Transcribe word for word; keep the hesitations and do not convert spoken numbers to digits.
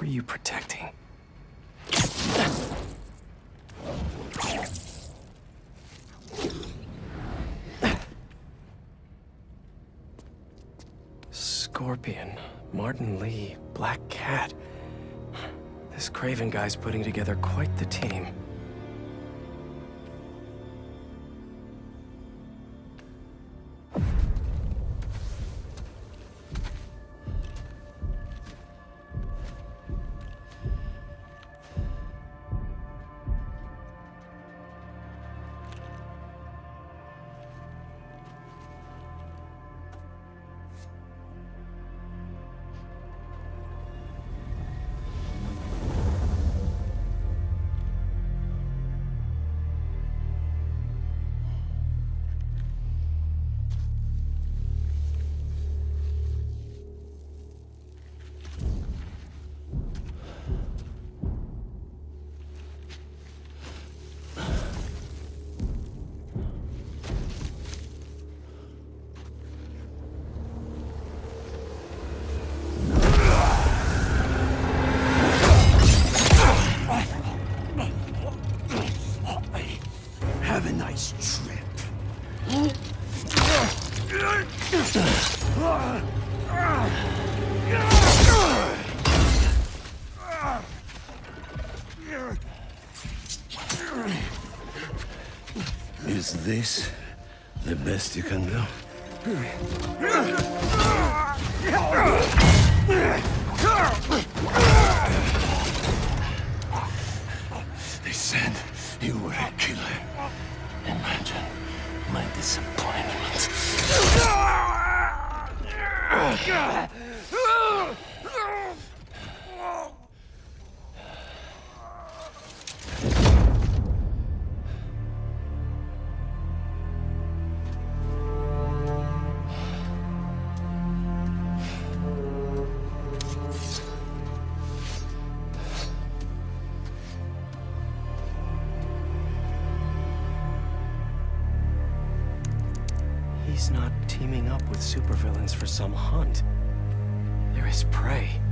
you protecting? Scorpion, Martin Lee, Black Cat. This Kraven guy's putting together quite the team. Have a nice trip. Is this the best you can do? They said you were a killer. Imagine my disappointment. He's not teaming up with supervillains for some hunt. There is prey.